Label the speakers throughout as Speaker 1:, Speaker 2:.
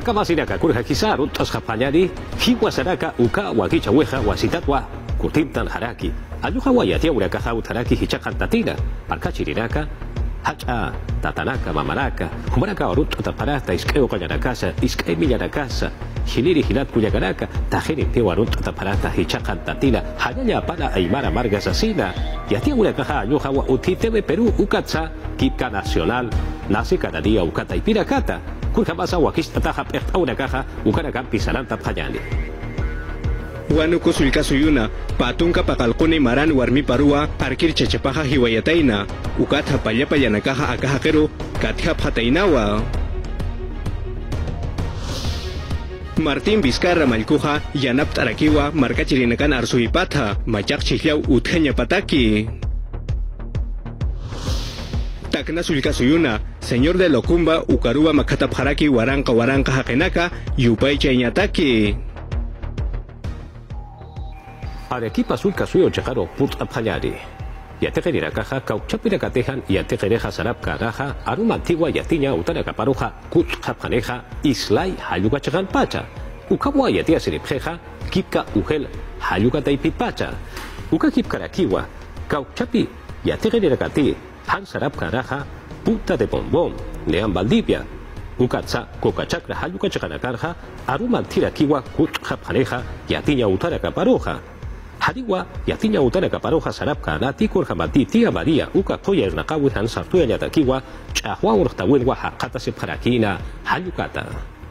Speaker 1: Markama sinaka kurha kisa rutas japanyari hiwa saraka uka wakicha weja wasitatwa kurtintan haraki ayuha wayatia urakaha utaraki hichakan tatina markachirinaka hacha tatanaka mamaraka humaraka orut taparata iskeo kayanakasa iskei millanakasa hiliri hilat kuyagaraka tajiri tewarut taparata hichakan tatina hayaya para aymara margas asina yatia urakaha ayuha wa utitebe Perú ukatsa kipka nacional nace cada día ukata ipirakata kurha basa wakista taja pekta urakaha ukarakan pisaranta payani
Speaker 2: Wanuko sulkasuyuna patunka pakalkuni maran warmi parua parkir chechepaja hiwayataina ukatha pallapayanakaja akajakeru katja patainawa Martín Vizcarra Malcuja yanap tarakiwa markachirinakan arsuipatha machak chihliau utjeña pataki Takna sulkasuyuna señor de Locumba ukaruba makatapjaraki waranka hakenaka yupay chayñataki
Speaker 1: Arequipa sulka suyo chegaro put apayari. Yategerira caja cauchapira catejan y ategereja sarap caraja aruma antigua yatiña utana caparuja kut japaneja islay hayuga chegan pacha. Ukabwa yatia siripjeja kipka ugel hayuga taipit pacha. Uka kipkarakiwa cauchapi yategerira cati han sarap caraja puta de bombón nean Valdivia. Ukatsa kokachakra hayuga cheganakarja aruma antirakiwa kut japaneja yatiña utana caparuja. Hariwa yatiña utana caparoja sarapka nati kurhamati tía María uka koya nakawi han sartuya yatakiwa chahwa urtawilwa hakata sepharakina hayukata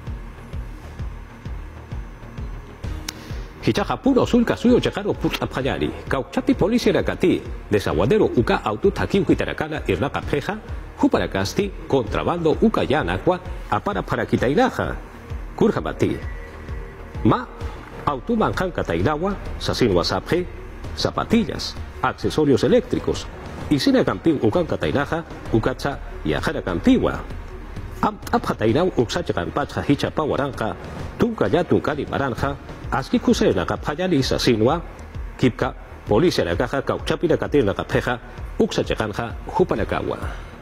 Speaker 1: Hichaja puro sulka suyo chakaro put apayari kauchapi policía rakati desaguadero uka autotakiw kitarakana irnaka peja huparakasti contrabando uka yanakwa apara parakitainaja kurhamati ma Automanjan Catainawa, Sasin Wasapje, zapatillas, accesorios eléctricos, y Sina Campín Ucan Catainaja, Ucacha y Ajara Campiwa. Abjatainau Uxacha Campacha Hicha Pawaranca, Tunca ya Tuncani Maranja, Asquicuse la Capayani Sasinwa, Kipka, Policia la Caja, Cauchapina Catina Capeja, Uxacha Canja, Jupanacagua.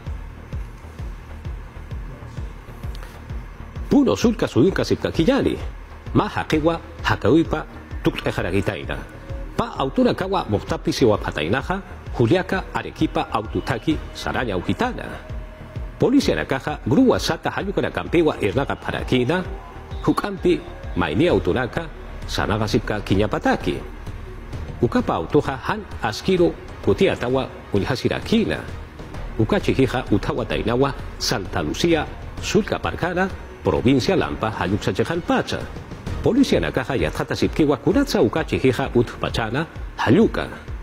Speaker 1: Puno Sulca Suyuca Sipcaquillani. Maha kewa hakauipa tuktejaragitaina. Pa autura kawa moktapi siwa patainaja, Juliaca Arequipa Aututaki Saraña Ujitana. Policia na caja grua sata hayukana campewa irnaga parakina, Hukampi Maini Autunaka Sanaga Sipka Kiñapataki. Ukapa autoja han askiro putia tawa Unyhasirakina. Ukachihija utawa tainawa Santa Lucía Sulca Parcana provincia Lampa Hayuksa Chejalpacha. Policia na caja yatjata sipkiwa kuratsa ukachi hija utpachana hayuka.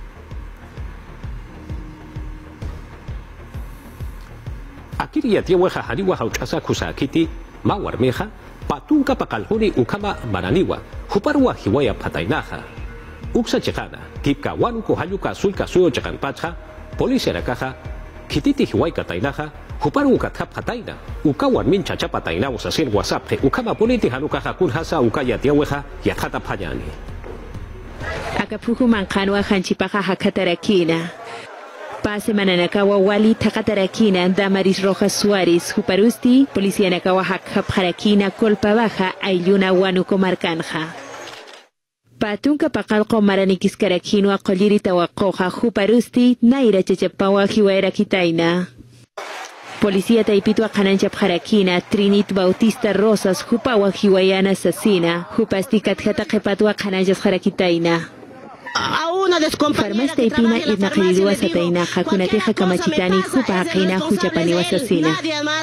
Speaker 1: Akiri yatieweja hariwa hauchasa kusakiti mawarmeja patunka pakalhuni ukama maraniwa huparwa hiwaya patainaja. Uksa chejana kipka wanuko hayuka sulka suyo chekanpacha policia na caja kititi hiwai katainaja Huparu ukatap hataina, ukawan min chachapa taina usasir wasapje, ukama politi hanukaja kunhasa ukaya tiaweja yatjata payani.
Speaker 3: Akapuku mankanwa hanchipaja hakatarakina. Pase mananakawa wali takatarakina Damaris Rojas Suárez, Huparusti, Policía nakawa hakapharakina kolpa baja ayuna wanuko markanja. Patunka pakalko maranikiskarakinwa kolirita wakoja Huparusti, naira chachapawa hiwaera kitaina. Policía Taipitwa Kananchap Harakina, Trinit Bautista Rosas, Hupawa Hiwayana Asesina, Hupastikat Hatakepatwa Kananchas Harakitaina. Farmas Taipina Idna Khidua Sataina, Hakunateja Kamachitani, Hupakina, Huchapani Asesina.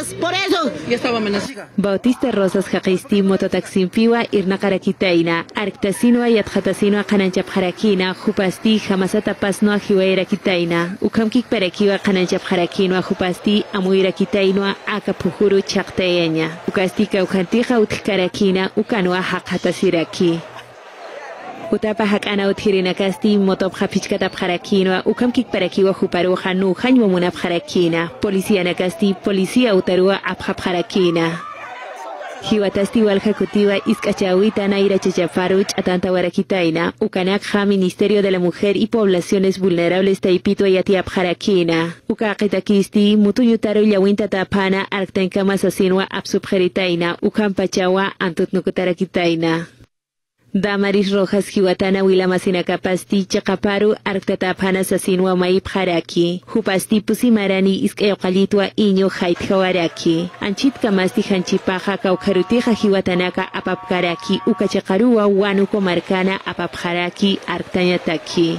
Speaker 3: Bautista Rosas Hakisti, Mototaximpiwa, Irna Karakitaina, Arctasinua Yathatasino Kananchap Harakina, Hupasti, Hamasata Pasnoa Hiwaira Kitaina, Ukamkik Perekiwa Kananchap Harakino, Hupasti, Amuira Kitainua, Akapuhuru Chaktaeña, Ukastika Ukantija Utkarakina, Ukanua Hakatasiraki. Utapa hakana uthirina kasti motop hapichkata pharakina ukamkik parakiwa huparuha nu khanywa munap pharakina Policía na kasti Policía utarua apha pharakina Hiwatasti waljakutiwa iskachawita naira chachaparuch atanta warakitaina, ukanakja Ministerio de la Mujer y Poblaciones Vulnerables taipito yatiapjarakina. Ukakitakisti mutuyutaru yawinta tapana arktenkama sasinwa absubjeritaina, ukampachawa antutnukutarakitaina. Damaris Rojas Hiwatana Wilamasina Kapasti Chakaparu Arktatapana Sasinwa Maip Haraki Hupasti Pusimarani Iskayokalitwa Iño Hait Hawaraki Anchit Kamasti Hanchipaja Kaukarutija Hiwatanaka Apapkaraki Ukachakarua Wanuko Marcana Apapharaki Arktanyataki.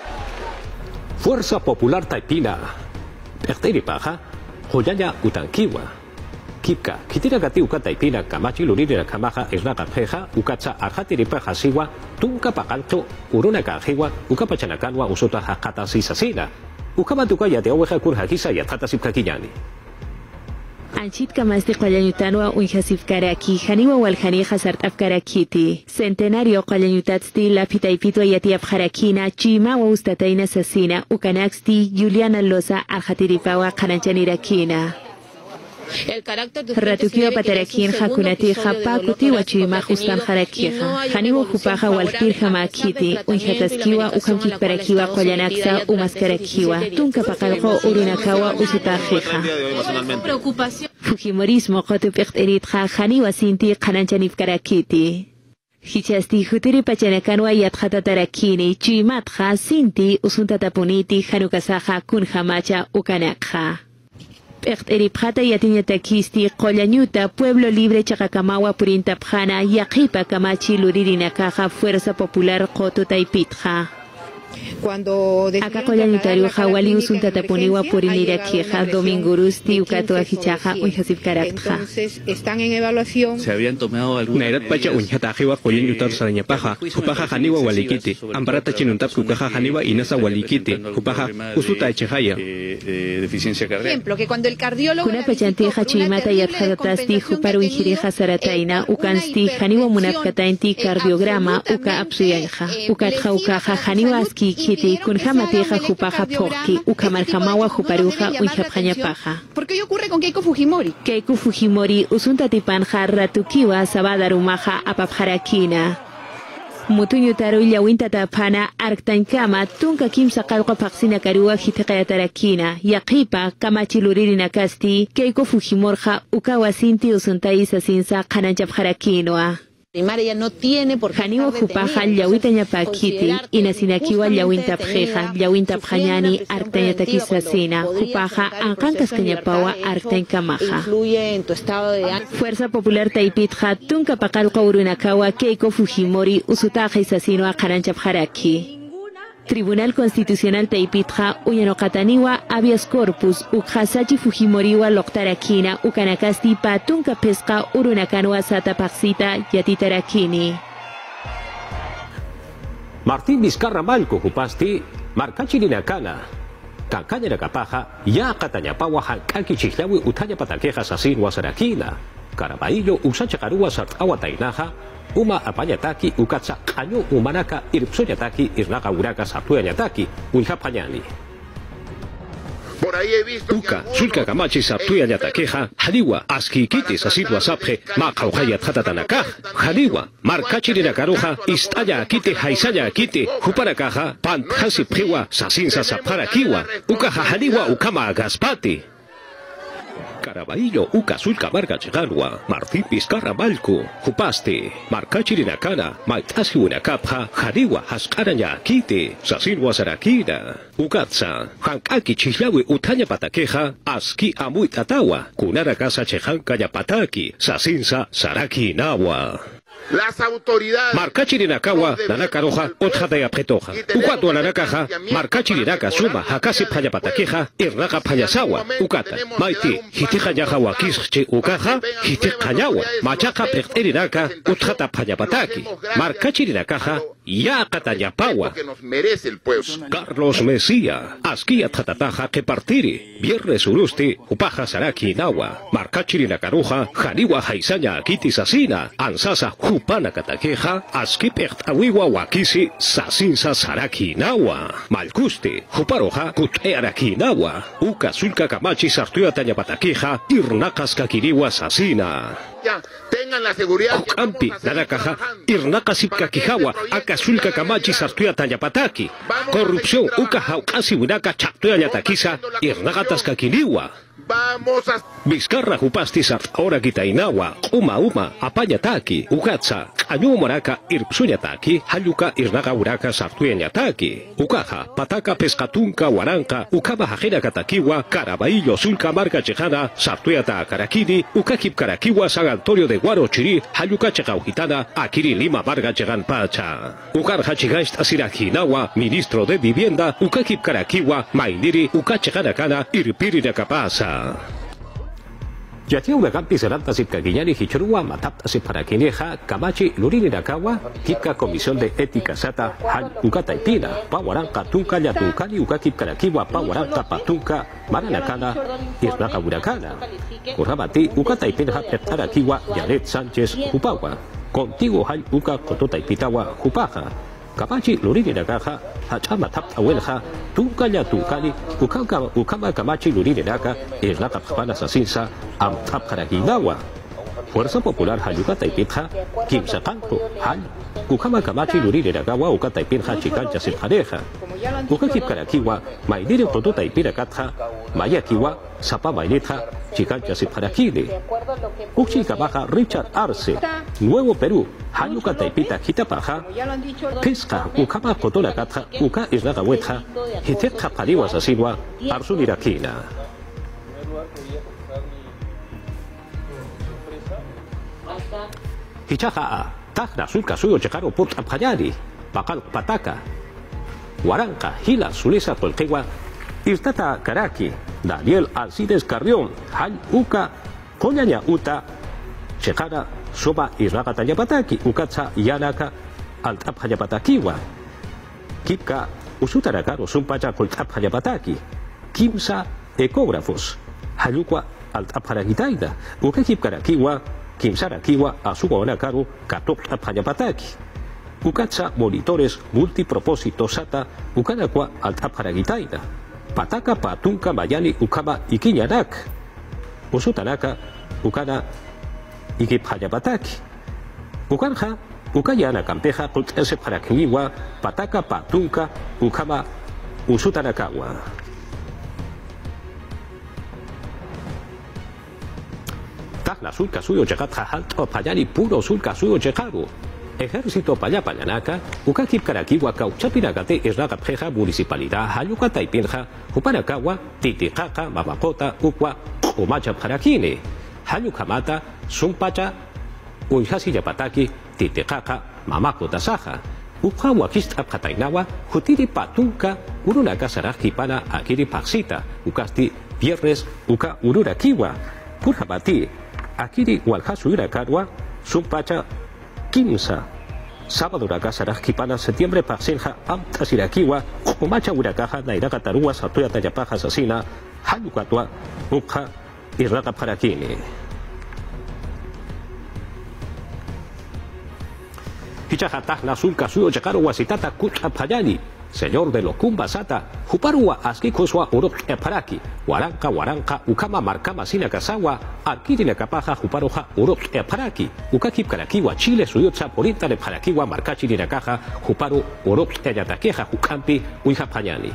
Speaker 1: Fuerza Popular Taipina Perteri Paja Joyaya Utankiwa Kipka, kitira gati uka taipina kamachi luriri na kamaha isnaga peja ukatsa arhatiri paja siwa tunka pakalto uruna kajiwa uka pachanakanwa usota hakata sisasina ukamatuka ya teoweja kurhakisa ya tata sipkakiyani.
Speaker 3: Anchit kamasti qalanyutanwa unhasifkaraki haniwa walhani hasart afkarakiti centenario qalanyutatsti lapitaipitwa yatiapjarakina chima wa ustataina sasina ukanaxti Juliana Loza arhatiripawa qananchaniraquina. Ratukiwa patarakin hakunati hapa kuti wachima justan harakiha haniwo hupaha walhirha makiti unhataskiwa ukamkik parakiwa qoyanaksa umaskarakiwa tunka pakalko urunakawa usutajiha Fujimorismo qotupikteritha haniwa sinti qananchanifkarakiti Hichasti hutiri pachanakanwa yathatatarakini chimatha sinti usuntatapuniti hanukasaha kunhamacha ukanakha Eripjata yatiñatakisti Qollañuta Pueblo Libre Chacacamawa Purintapjana Yaqipa Kamachi Luririnacaja Fuerza Popular Qoto Taipitja Acá Qollañutario Hawali Usuntatapuniwa Puriniraqueja Domingurusti Ucato Ajichaja Unhasif Caraktja
Speaker 4: están en evaluación.
Speaker 2: Se habían tomado alguna Nairat Pacha Unhatajiwa Qollañutar Sarañapaja Jupaja Janiwa Walikiti Amparata Chinuntap Kukaja Janiwa Inasa Walikiti Jupaja Usuta Echejaya deficiencia cardíaca.
Speaker 4: Ejemplo, que cuando el cardiólogo
Speaker 3: Kuna pachanteja chimata yatjatasti Juparu Injirija Sarataina Ukansti Janiwa Munapkatainti Cardiograma Uka Apsuyanja Ukatja Ukaja Janiwa Aski Kiti Kunjamateja Jupaja Porki Ukamarjamawa Juparuja Unjapjañapaja.
Speaker 4: ¿Por qué ocurre con Keiko Fujimori?
Speaker 3: Keiko Fujimori Usuntatipanja Ratukiwa Sabadarumaja Apapjarakina Mutuñutaru Yawintatapana Arktankama Tunka Kimsa Kalqa Paksina Karua Hitiqayatarakina Yaqipa Kamachilurina Kasti Keiko Fujimorja Ukawasinti Usuntaisa Sinsa Kananchapjarakinwa
Speaker 4: Primaria no tiene por
Speaker 3: Haniwa Jupaja Yawitañapakiti Inasinakiwa Yawintapjeja Yawintapjañani Arktañatakisasina Jupaja Ankankaskañapawa Arktankamaja
Speaker 4: influye en tu estado de ánimo.
Speaker 3: Fuerza Popular Taipitja Tunka Pakalqa Urunakawa Keiko Fujimori Usutaja Isasino Qaranchapjaraki Tribunal Constitucional Taipitja Uyanokataniwa Habeas Corpus Ukhasachi Fujimoriwa Loktarakina Ukanakasti Patunka Pesca Urunakanwa Satapaxita Yatitarakini
Speaker 1: Martín Vizcarra Malco Jupasti Marcachirinakana Cacaña Capaja Ya Catañapawa Hankaki Chihlawi Utaña Pataqueja Sasin Wasarakina Caraballo Usachacarua Sartawa Tainaja Uma apanyataki ukatsa kanyo umanaka irpsoyataki irnaga uraka saptuayataki uihapañani. Uka sulka kamachi saptuayatakeja haliwa askikiti sasidwa sapje maqawhaya tatatanaka haliwa markachirina karuja istaya akite haisaya akite huparakaja panthasi priwa sasinsa saparakiwa uka haliwa ukama gaspati. Caraballo uka sulka marga chegalwa Martín Vizcarra Malco Jupaste Marcachirinakana Maitasi Unakapja Jariwa Haskaraña Kite Sasinwa Sarakina Ukatsa Hankaki Chihlawi Utaña Patakeja Aski Amuitatawa Kunara Casa Chejanka Yapataki Sasinsa Saraki Nawa
Speaker 5: Las autoridades
Speaker 1: Marcachirinakawa Nanakaroja Otjata Yapetoja Ukatua Nanakaja Marcachirinaka Suma Hakasi Payapatakeja Irnaka Payasawa Ukata Maiti Hitijayahawa Kischi Ukaja Hitikayawa Machaka Perinaka Otjata Payapataki Marcachirinakaja Ya Katayapawa Carlos Mesía Askia Tatataja que partiri Viernes Urusti Upaja Saraki Nawa Marcachirinakaruja Janiwa Haisanya Akiti Sasina Ansasa Upana Katakeja, Askipert Awiwa Wakisi, Sasinsa Saraki Nawa, Malkusti, Huparoja, Kutearaki Nawa, Uka Sulka Kamachi Sartua Tañapatakeja, Irnakas Kakiriwa Sasina.
Speaker 5: patria tengan la seguridad que
Speaker 1: Ampi,
Speaker 5: vamos a seguir
Speaker 1: Narakaja,
Speaker 5: trabajando
Speaker 1: Irnaka Sipkakijawa,
Speaker 5: para que este
Speaker 1: Akasulka
Speaker 5: proyecto
Speaker 1: Kamachi
Speaker 5: salga
Speaker 1: Sartuya Tayapataki, corrupción, Uka Haukasi Winaka Chaktuya Yatakisa, Irnagatas Kakiliwa.
Speaker 5: vamos a
Speaker 1: Vizcarra Jupastisar, ahora Kitainawa, Uma, Apayataki, Ugatsa, Ayumoraka, Irpsuyataki, Hayuka, Irnaga Uraka, Sartuenyataki, Ukaja, Pataka, Pescatunca, Waranka, Ukaba Hajira Katakiwa, Caraballo, Sulca, Marca Chejana, Sartueta, Karakiri, Ukakip Karakiwa, San Antonio de Guarochiri, Hayuka Chegaujitada, Akiri Lima, Varga Chegan Pacha, Ukar Hachigast, Asirajinawa, Ministro de Vivienda, Ukakip Karakiwa, Maindiri, Ukacheganakana, Irpiri de Capasa. Yatia Ugagampi Seranta Sipkaguiñani Hichurua, Matapta Siparaquineja, Kamachi, Lurini Nakawa, Kipka Comisión de Ética Sata, Han Ukataipina, Pawaranka, Tunka, Yatunkani, Ukakip Karakiwa, Pawaranka, Patunka, Maranakana, Isnaka Hurakana. Urabati, Ukataipina, Peptarakiwa, Yanet Sánchez, Upawa. Contigo, Han Uka, Kototaipitawa, Upaja. Kamachi, Lurini Nakaja, Hachama Tapta Welja, Tunka Yatunkani, Ukama Kamachi, Lurini Naka, Isnaka Pajana Sasinsa, Amtapkaraginawa. Fuerza Popular Hayuka Taipitja, Kimsa Kanto, Hal, Ukama Kamachi, Lurini Nagawa, Ukataipinja, Chikancha Siljareja. Ukakip Karakiwa, Maidiri Proto Taipira Katja, Mayakiwa, Sapa Mainitja, Chikancha Siljarakili. Uxikabaja Richard Arce, Nuevo Perú, Hayuka Taipita Kitapaja, Pesca, Ukama Kotola Katja, Uka Isnaga Wetja, Hitekja Pariwa Sasinwa, Arsulirakina. Hichaja, Tajna, Sulka, Suyo, Checaro, Port Abhayari, Pakal, Pataka, Huaranca, Gila, Sulesa, Tolquegua, Irtata, Karaki, Daniel Alcides Carrión, Hal, Uka, Koñaña, Uta, Chejara, Soba, Israga, Tayapataki, Ukatsa, Yanaka, Altabhayapatakiwa, Kipka, Usutarakaro, Sumpacha, Coltabhayapataki, Kimsa, Ecógrafos, Hayukwa, Altabharagitaida, Ukakip Karakiwa, Kimsarakiwa, Asuwa Karu, Katop Apayapataki. Ukatsa, monitores multipropósito Sata, Ukanakwa, Altapharagitaida. Pataka, Patunka, Mayani, Ukama, Ikiñanak. Usutanaka, Ukana, Ikipayapataki. Ukanja, Ukayana, Campeja, Pultese Parakiwa, Pataka, Patunka, Ukama, Usutanakawa. Tajna Sulka Suyo Chegatja Alto Payani Puro Sulka Suyo Chejaru. Ejército Payapayanaka, Ukakip Karakiwa Kauchapiragate Esnagapjeja Municipalidad Hayuka Taipinja, Upanakawa, Titicaca, Mabacota, Ukwa, Umacha Parakine, Hayukamata, Sumpacha, Uyhasi Yapataki, Titicaca, Mamako Tasaja, Upawa Kist Apatainawa, Jutiri Patunka, Urunaka Sarajipana, Akiri Paxita, Ukasti, Viernes, Uka Ururakiwa, Purjabati, Akiri Walhasu Irakarwa, Sumpacha, Kimsa, Sábado Uraka Kipana, Septiembre Paxenja, Amtasirakiwa, Umacha Urakaja, Nairaka Tarua, Satuya Tayapaja Asesina, Hayukatua, Ukha, Irraka Parakini. Hichajatah Nasulka Suyo Chakaro Wasitata Kucha Payani. Señor de Locumba Sata, Juparua Askikuswa Urop Eparaki, Waranka, Ukama Markama Sina Kasawa, Arkirina Kapaja, Juparoja Urop Eparaki, Ukakip Karakiwa, Chile, Suyotsa, Porita de Parakiwa, Marcachi de Nakaja, Juparu, Urop Eyatakeja, Jukampi, Uijapayani.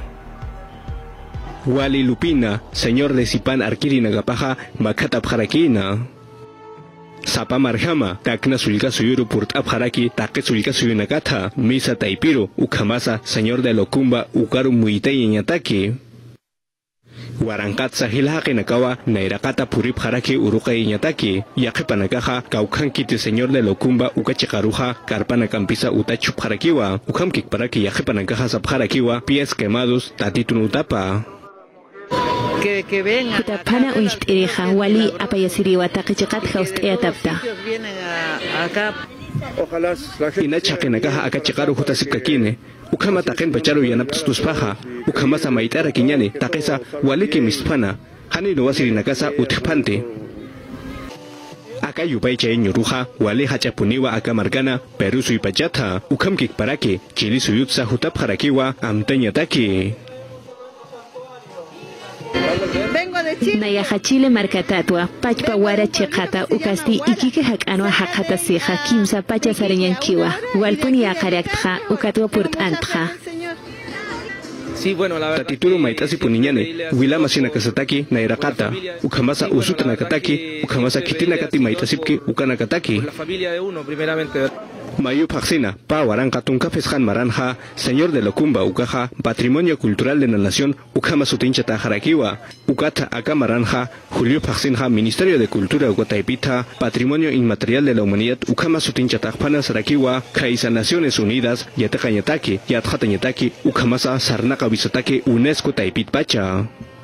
Speaker 2: Wali Lupina, señor de Sipan Arkirina Kapaja, Makata Parakina. Sapa Marjama, Takna Sulka Suyuru Purt Abharaki, Take Sulka Suyunakata, Misa Taipiro, Ukamasa, señor de Locumba, Ukaru Muitei Iñataki. Warankatsa Hilake Nakawa, Nairakata Purip Haraki, Uruka Iñataki, Yakepanakaja, Kaukankiti, señor de Locumba, Ukachikaruja, Karpana Campisa Utachu Harakiwa, Ukamkik Paraki, Yakepanakaja Sabharakiwa, Pies Quemados, Tatitunutapa.
Speaker 4: Que vengan.
Speaker 3: Kutapana uishtirija wali apayasiriwa taqichiqat haust'eatapta.
Speaker 4: Vienen acá.
Speaker 5: Ojalá la gente
Speaker 2: Inachaqinakaja akachikaru hutasipkakine. Ukama taqen pacharu yanaptus tuspaja. Ukama samaitara kiñani taqesa waliki mispana. Hani no wasirinakasa utipante. Aka yupaycha ñuruja wali hachapuniwa aka margana Peru suipachata. Ukamkik paraki chili suyutsa hutap harakiwa amtañataki.
Speaker 4: Vengo de
Speaker 3: Nayaja Chile marcatatwa, pachpa wara chekata, ukasti ikike hakanwa hakata sija, kimsa pacha sareñankiwa, walpuni akarektja, ukatwa purtantja.
Speaker 6: Sí, bueno, la verdad.
Speaker 2: Tatituro maitasi puniñane, wilama sinakasataki, nairakata, ukamasa usutanakataki, ukamasa kitinakati maitasipki, ukanakataki.
Speaker 6: La familia de uno, primeramente.
Speaker 2: Mayu Paxina, Pawaranka Tunkafeshan Maranja, señor de Locumba, Ucaja, Patrimonio Cultural de la Nación, Ukama Sutincha Tajarakiwa, Ukata Akamaranja, Julio Paxinja, Ministerio de Cultura Ucataipita, Patrimonio Inmaterial de la Humanidad, Ukama Sutincha Tajpana Sarakiwa, Kaisa Naciones Unidas, Yatakanyataki, Yatjatanyataki, Ukamasa Sarnaka Bisataki, UNESCO Taipit Pacha.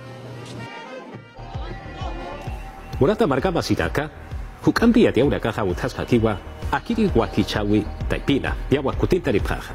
Speaker 1: Murata Margama Sitaka, Hukambi Yatiaura Caja Utazhakiwa, Akiri Wakichawi Taipina, Yawakutinta Ripaja.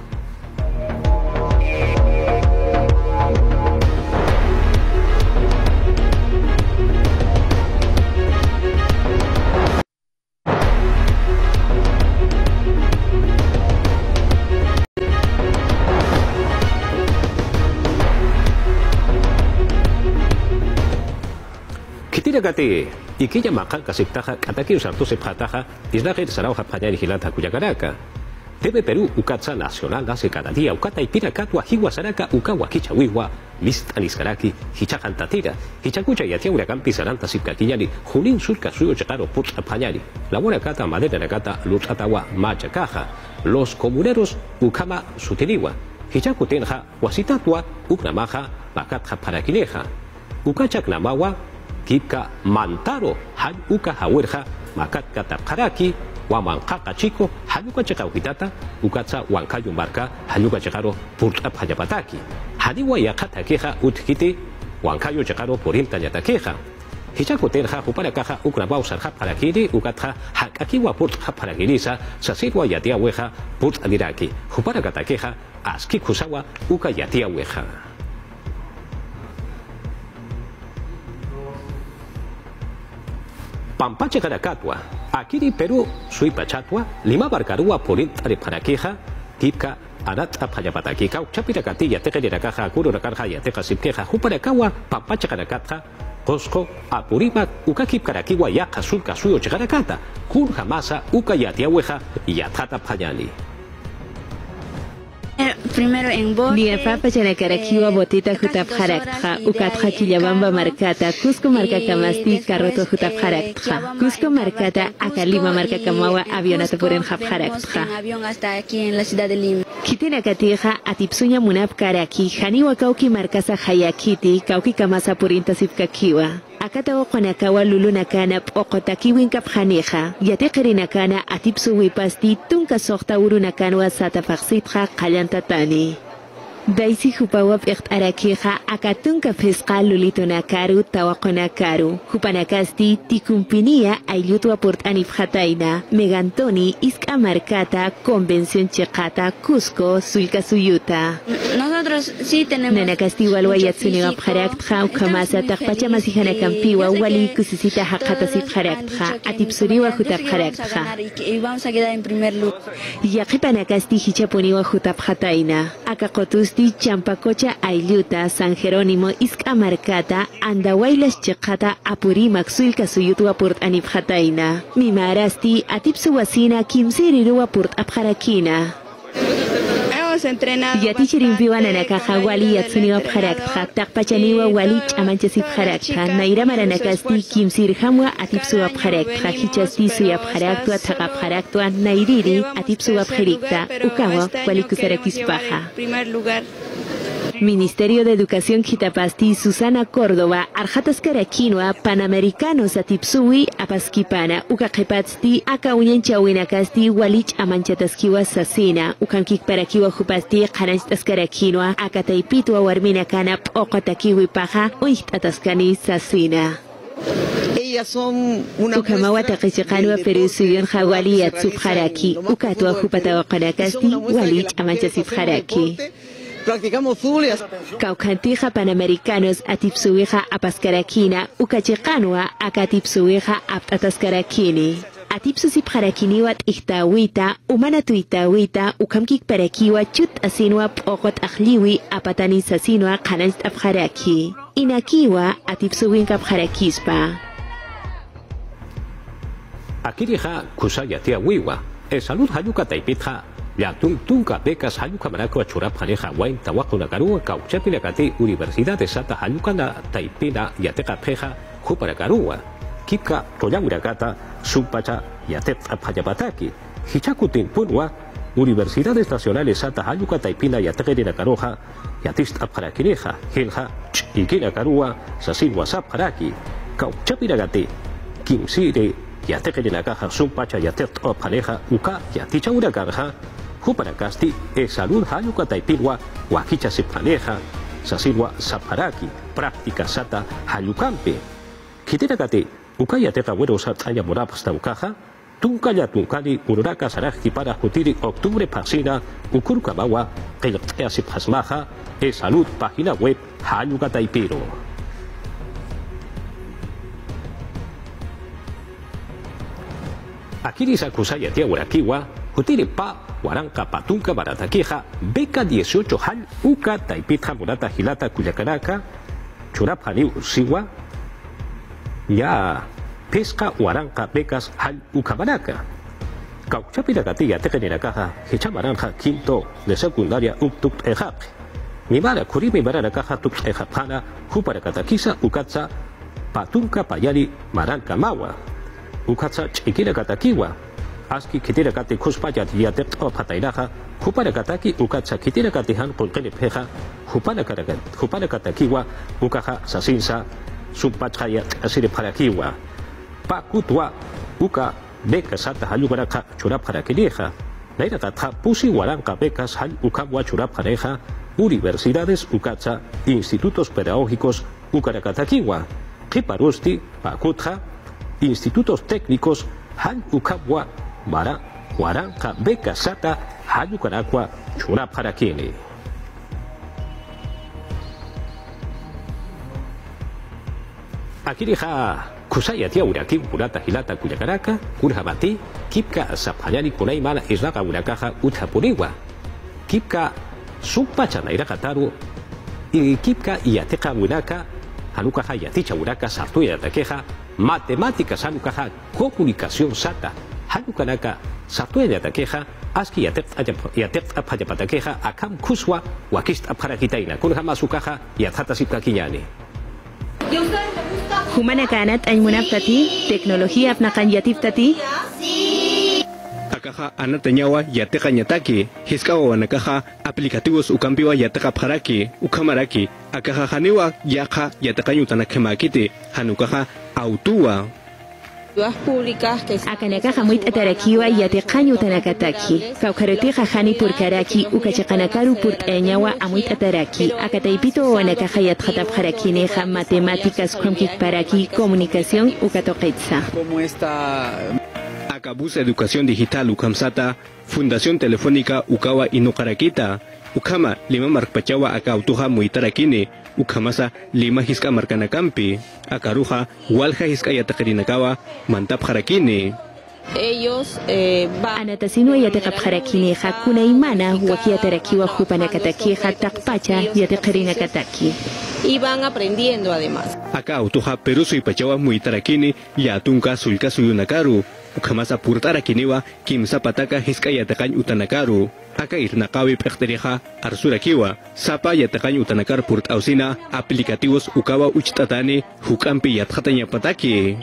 Speaker 1: Kitira Gate. Y que llama Casiptaja, Kataki usartu sepataja, Isla Sarauja Paya y Gilanta Cuyacaraca. Debe Perú, Ucatza Nacional, hace cada día, Ucata y Piracatua, Hiwasaraca, Ucawa Kichawiwa, Mist Aniskaraki, Hichajantatira, Hichacucha y Atiaura Campi Saranta Sipcaquillani, Julín Surca Suyo Chacaro Putz Apayari, La Buena Cata, Madera Nagata, Luz Atawa, Macha Caja, Los Comuneros, Ucama Sutiriwa, Hichacutenja, Huasitatua, Ucnamaja, Macatja Paraquileja, Ucachacnamawa, Kipka Mantaro, Hayuka Hawerja, Makatka Tapkaraki, Wamanjaka Chico, Hayuka Chakauhitata, Ukatsa Wankayu Marka, Hayuka Chakaro, Purta Payapataki, Hadiwa Yakata Keja, Utkiti, Wankayu Chakaro, Purilta Yatakeja. Hichakotenja, Uparakaja, Ukrabau Sarja Parakiri, Ukatja, Hakakiwa Purta Paragirisa, Sasirwa Yatia Weja, Purt Adiraki, Uparakatakeja, Askikusawa, Uka Yatia Weja. Pampache Caracatwa, Akiri Perú, Suipachatwa, Lima Barcarua, Purinta de Paraqueja, Tipka, Arat Apayapataquica, Chapiracatilla, Tejerakaja, Kururacarja, Teja Sipqueja, Juparakawa, Pampache Caracata, Cosco, Apurima, Ukakip Caraquiwa, Yaka, Sulca, Suyo, Chegaracata, Kurjamasa, Ukayatiahueja, y Atata Payani.
Speaker 3: Primero en bote. Ni en Papa Chanacaraquiwa, Botita Jutapjarakja, Ukatja Quillabamba Marcata, Cusco Marca Camasti, Carroto Jutapjarakja, Cusco Marcata, Acalima Marca Camawa, Avionata por en Japjarakja.
Speaker 7: Avión hasta aquí en la ciudad de Lima.
Speaker 3: Kitina Katija, Atipsuña Munap Karaki, Haniwa Kauki Marcasa Hayakiti, Kauki Kamasa Purinta Sipkakiwa. Akata Okonakawa Lulunakana, Okotakiwin Kaphaneja, Yatekerinakana, Atipsu Wipasti, Tunka Sokta Urunakanwa Sata Faxitra, Kalantatani. Daisy Hupawap Echt Arakeja, Akatunka Pesca Lulitonakaru, Tawakonakaru, Hupanakasti, Tikumpinia, Ayutua Port Anifjataina, Megantoni, Iska Marcata, Convención Checata, Cusco, Sulca Suyuta.
Speaker 7: Nosotros sí tenemos.
Speaker 3: Nanakasti Walwayatsuniga Pjarakja, Ukamasa, Takpacha Masijana Campiwa, Wali Kusisita Hakata Sipjarakja, Atipsuriwa Jutapjarakja.
Speaker 7: Y vamos a quedar en primer lugar.
Speaker 3: Yakipanakasti Hichapuniwa Jutapjataina, Akakotus. Champacocha Ayuta, San Jerónimo, Iska Marcata, Andawailas Checata, Apurimak, Sulca Suyutua Port Anifjataina, Mimarasti, Atipsuwasina, Kimsirirua Port Abjarakina.
Speaker 7: Hemos entrenado.
Speaker 3: Yatichirimpiwa Nanakaja, Wali Yatsuniwa Pjarakja, Takpachaniwa, Wali Chamanchasip Pjarakja, Naira Maranakasti, Kimsirhamwa, Atipsuwa Pjarakja, Hichasti Suya Pjaraktua, Tagapjaraktua, Nairiri, Atipsuwa Pjerikta, Ukawa, Wali Kusarakispaja.
Speaker 7: Primer lugar.
Speaker 3: Ministerio de Educación Quitapasti, Susana Córdoba, Arjatas Caraquinoa, Panamericanos Atipsui, Apaskipana, Ukakepatsti, Akauñanchawinakasti, Walich Amanchataskiwa Sasina, Ukankik Parakiwa Jupasti, Kanachtas Caraquinoa, Akataipitua Warmina Kanap, Okotakiwi Paja, Uichtataskani Sasina.
Speaker 4: Ellas son una
Speaker 3: Ukamawa Takichikanua Perú Suyon Hawali Atsubharaki, Ukatua Jupatawa Kanakasti, Walich Amanchasipharaki.
Speaker 4: practicamos zulias.
Speaker 3: Caukantija Panamericanos Atipsuija Apaskarakina, Ukachikanua Akatipsuija Aptaskarakini. Atipsusipharakiniwat ihtawita, umanatuitawita, ukamkik parakiwa chut asinwa pokot ahliwi apatani sasinwa kanast apharaki. inakiwa atipsuwin kapharakispa.
Speaker 1: Akirija kusaya tia wiwa, salud hayuka taipitja, ya tunka becas hayuka maraco churap haneja wain tawakuna garua kauchapina kati Universidad de Santa hayuka na taipina yateca peja jupara garua, kipka toyamurakata supacha yatet apayapataki, hichakutin punwa, Universidades Nacionales Santa hayuka taipina yategerina garoja, yatist aparakineja, hilja, ikina garua, sasin wasap haraki, kauchapina kati, kimsire, yategerina gaja supacha yatet opaneja, uka yaticha una garja, jupara casti, salud hayuka taipinwa, wakicha sipaneja, sasilwa saparaki, práctica sata hayukampe. Kitirakate, uka yateca bueno sataya morapasta ukaja, tunkaya tunkali ururaka sarajki para jutiri octubre pasina, ukurukamawa, keltea sipasmaja, salud página web hayuka taipiro. Akiri sakusaya tia urakiwa, jutiri pa Huaranca patunca barataqueja, beca 18 hal, uka taipitja morata gilata cuyacaraka, churapaniu siwa, ya pesca huaranca becas hal ucabaraka. Cauchapira gatilla tegenera caja, hechamaranja quinto de secundaria uktuk ejap. Mi mara curimi marana caja tuk ejapana, jupara cataquisa ukatza, patunca payari maranca mawa, ukatza chiquira cataquiwa. Aski kitira kati kuspaya diatek o patairaja, jupara kataki ukatsa kitira katihan kolkele peja, jupara katakiwa, ukaja sasinsa, sumpachayat asire parakiwa. Pa kutwa, uka beka sata hayugaraka churap harakineja. Naira katha pusi waranka becas hal ukamwa churap hareja, universidades ukatsa, institutos pedagógicos ukarakatakiwa. Kiparusti, pakutja, institutos técnicos hal ukamwa Mara, Huaranca, Beca, Sata, Hayucaracua, Churaparakini. Akirija, Kusaya tia uraki, Purata Hilata, Cuyacaraka, Kurjabati, Kipka, Zapayani, Kunaimana, Islaga, Urakaja, Utapuriwa, Kipka, Supachanaira Kataru, y Kipka, Iateca, Uraka, Hanukaja, Yaticha, Uraka, Sartuya, Taqueja, Matemáticas, Hanukaja, Comunicación, Sata, Hayukanaka, Satuya takeja, aski yatek apayapatakeja, akam kuswa, wakist aparakitaina, kun hamasukaja, yatata sipkakiñani.
Speaker 3: Humana kanat ay munaftati, teknologia apnakan yatiftati.
Speaker 2: Akaja anatañawa yateca ñataki, hiskawa wanakaja, aplicativos ukampiwa yateca paraki, ukamaraki, akaja haniwa yaja yatecañutanakemakiti, hanukaja autua.
Speaker 3: Akanaka hamuit atarakiwa yateqañu tanakataki. Kaukaroti jajani purkaraki ukachakanakaru purtañawa amuit ataraki. Akataipito wanakaja yatjatap jarakineja matemáticas kromkik paraki comunicación ukatoqitsa.
Speaker 2: Akabusa Educación Digital ukamsata, Fundación Telefónica ukawa inukarakita, ukama lima markpachawa akautuja muitarakini, ukamasa lima hiska markanakampi, akaruja walja hiska yatakirinakawa mantap harakini.
Speaker 7: Ellos
Speaker 3: Anatasino yatekapharakini hakuna imana wakiatarakiwa hupanakatakiha takpacha yatekirinakataki.
Speaker 7: y van aprendiendo además.
Speaker 2: Akautuja peruso y pachawa muitarakini, yatunka sulka suyunakaru, ukamasa purtarakiniwa kimsa pataka hiska yatakañ utanakaru. Aka irnakawi pektereja arsurakiwa, sapa yatakañ utanakar purtausina, aplicativos ukawa uchtatani, hukampi yatjataña pataki.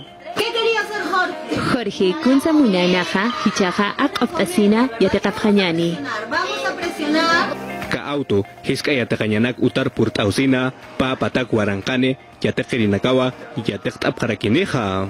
Speaker 3: Jorge kunsa munanaja hichaja akaptasina yatekaphañani.
Speaker 8: Vamos a presionar.
Speaker 2: Ka auto hiska yatakañanak utar purtausina, pa patak warankane, yatekirinakawa, yatektapjarakineja.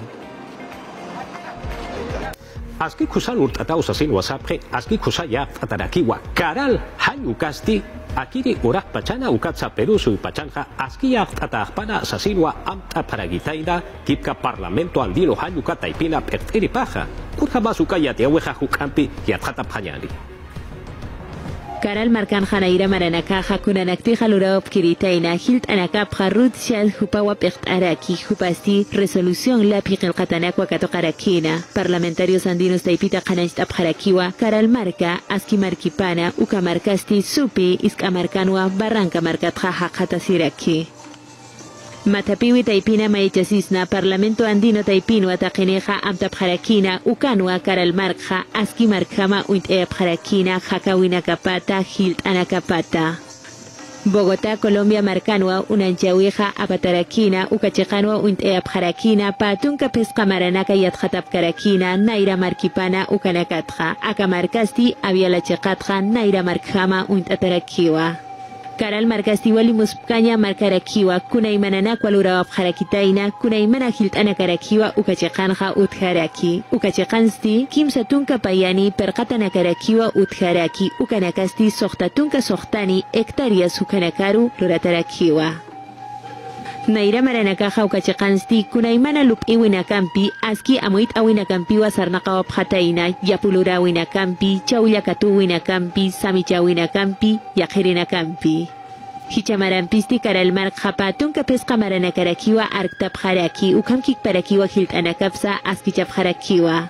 Speaker 1: Aski kusan urtataus asin wasapre, aski kusaya atarakiwa, karal hayu kasti, akiri urak pachana ukatsa perusu y pachanja, aski atatahpana sasinwa amta paragitaida, kipka parlamento andino hayu kataipina perteri paja, kurjamasuka yateaweja hukampi yatjata panyani.
Speaker 3: Karal markan janaira maranakaja kunanakti jalurop kiritaina hilt anakap jarut shal hupawa araki hupasti resolución la piqil qatanakwa katokarakina parlamentarios andinos taipita qanajtap jarakiwa Karal marka aski markipana ukamarkasti supi iskamarkanwa barranca markatja haqata siraki. Matapiwi taipina maichasisna Parlamento Andino taipinua taqineja amtapjarakina ukanua karal markha aski markama uint eapjarakina hakawina kapata hilt anakapata. Bogotá, Colombia marcanua unanchawiha apatarakina ukachikanua uint eapjarakina patunka pesca maranaka yatjatapkarakina naira markipana ukanakatja akamarkasti avialachekatja naira markjama uint atarakiwa. Karal markasti wali muspkaña markarakiwa kunaymanana kwalurababjarakitaina kunaymana hilt'anakarakiwa ukachikanja utjaraki ukachikansti kimsa tunka payani perqatanakarakiwa utjaraki ukanakasti soqtatunka soqtani hectáreas ukanakaru ruratarakiwa. Naira maranakaja ukachikansti kunaymana lup'iwinakampi aski amuit awinakampiwa sarnaqawabjataina yapulurawinakampi chawllakatuwinakampi samichawinakampi yaqirinakampi. Hichamarampisti karal marqa patunka pesqa maranakarakiwa arktapjaraki ukamkikparakiwa hilt'anakapsa askichapjarakiwa.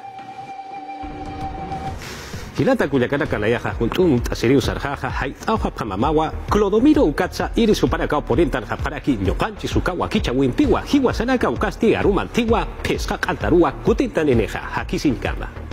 Speaker 1: Hilata kuyakana kalayaja juntun tasiriu sarjaja haitauja pamamawa Clodomiro ukatsa iris uparaka oponentan japaraki ñoqanchi sukawa kichawimpiwa hiwa sanaka ukasti aruma antigua pesqa qantarua kutintan eneja hakisin kama.